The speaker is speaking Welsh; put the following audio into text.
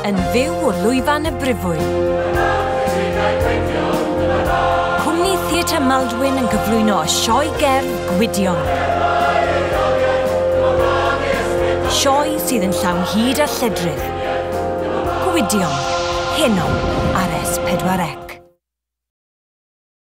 yn fyw o lwyfan y Brifwyn. Cwmni Theatr Maldwyn yn cyflwyno y sioe gerdd Gwydion. Sioe sydd yn llawn hyd a lledrith. Gwydion, heno ar S4C.